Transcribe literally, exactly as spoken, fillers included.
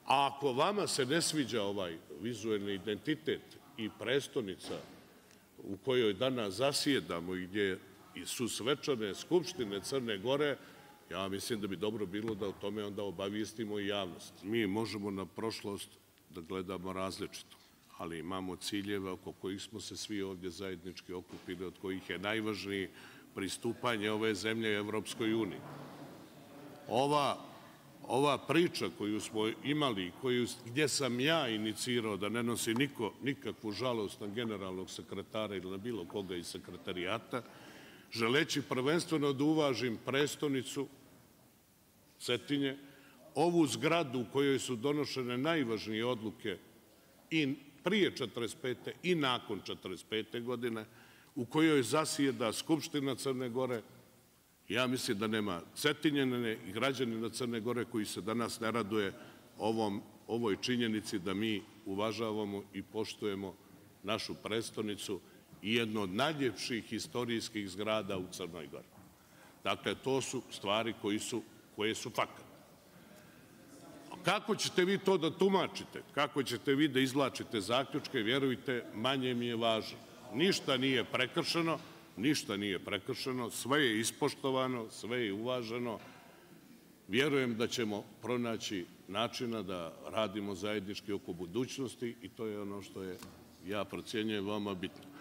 A ako vama se ne sviđa ovaj vizuelni identitet i prestonica u kojoj danas zasjedamo i gdje su svečane skupštine Crne Gore, ja mislim da bi dobro bilo da o tome onda obavijestimo i javnost. Mi možemo na prošlost da gledamo različito, ali imamo ciljeve oko kojih smo se svi ovdje zajednički okupili, od kojih je najvažniji pristupanje ove zemlje Evropskoj uniji. Ova Ova priča koju smo imali, gdje sam ja inicirao da ne nosi niko nikakvu žalost na generalnog sekretara ili na bilo koga iz sekretarijata, želeći prvenstveno da uvažim prestonicu Cetinje, ovu zgradu u kojoj su donošene najvažnije odluke i prije četrdeset pete i nakon četrdeset pete godine, u kojoj zasjeda Skupština Crne Gore. Ja mislim da nema Cetinjane i građanina Crne Gore koji se danas ne raduje ovoj činjenici da mi uvažavamo i poštujemo našu prestonicu i jednu od najljepših istorijskih zgrada u Crnoj Gori. Dakle, to su stvari koje su fakat. Kako ćete vi to da tumačite, kako ćete vi da izvlačite zaključke, vjerujte, manje mi je važno. Ništa nije prekršeno, Ništa nije prekršeno, sve je ispoštovano, sve je uvaženo. Vjerujem da ćemo pronaći načina da radimo zajednički oko budućnosti i to je ono što je, ja procjenjujem, veoma bitno.